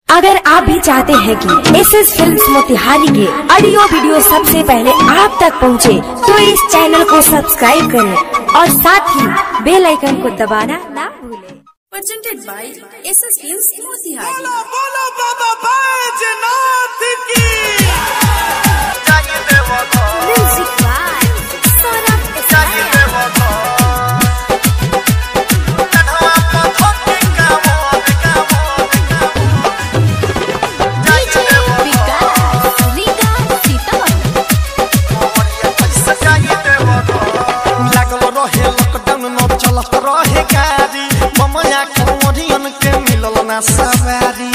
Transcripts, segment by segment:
अगर आप भी चाहते हैं कि एसएस फिल्म्स मोतिहारी के ऑडियो वीडियो सबसे पहले आप तक पहुंचे, तो इस चैनल को सब्सक्राइब करें और साथ ही बेल आइकन को दबाना ना भूलें। Presented by SS Films Motihari. बोलो बोलो बाबा बैजनाथ की। Music by Saurabh SI. सवारी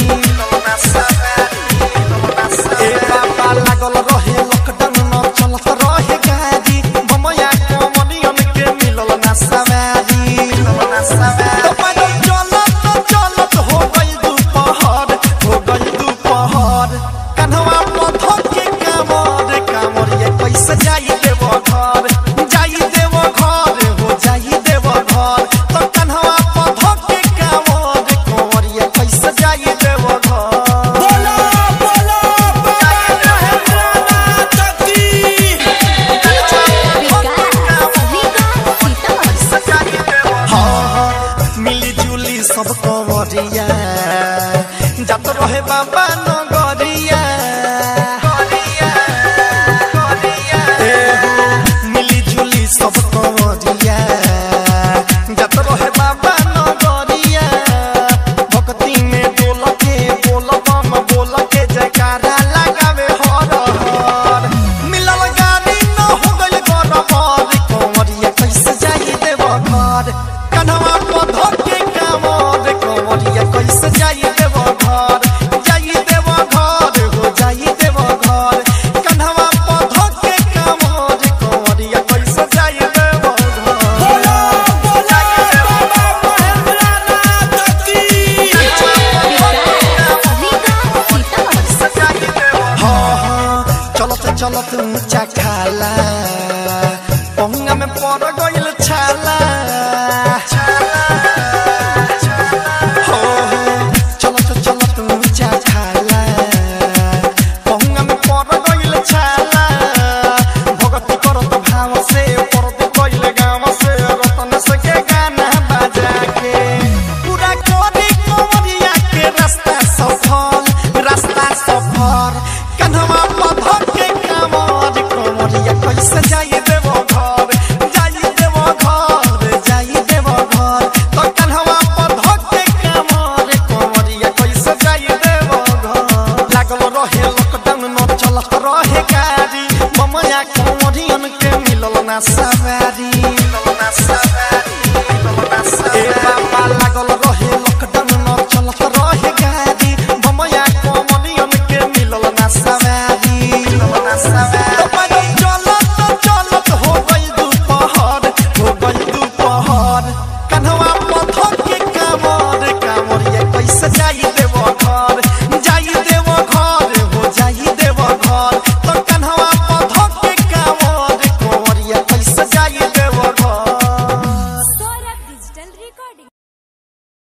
ए बाबा लागल रहे लॉकडाउन न चलत रहे गाड़ी ममया कमनियन के मिलल ना सवारी तो पैदल चलत हो गई दोपहर कन्हवा पथर के कामर ये कैसे जाई देव घर हो जाई देव घर तो कन्हवा पथर के कामर ये कैसे जाई देव घर। बोलो बोलो मिली जुली सब कंवरिया जब रहे बाबा नगरिया मिली जुली सब कंवरिया जब रहे बाबा नगरिया भक्ति में बोल के जयकारा लगावे हर मिलल गाड़ी न हो गइल गरबर कंवरिया कैसे जाई देव घर कन्हवा पधर के कामर कंवरिया कैसे जाई देव घर हो जाई देव घर कन्हवा पधर के कामर कंवरिया कैसे जाई देव घर। चलत ऊंचा खाला पहुंगा में पड़ गइल छाला चलत ऊंचा खाला पहुंगा में पड़ गइल छाला भगती करत भाव से परत गइल गांव से रतन से के गाना बजा के पूरा कोरी कंवरिया के रास्ता सफर कन्हवा पधर के कामर कंवरिया कैसे जाई देव घर तो कन्हवा पधर के कामर कंवरिया कैसे जाई देव घर लागल रहे लॉकडाउन न चलत रहे गाड़ी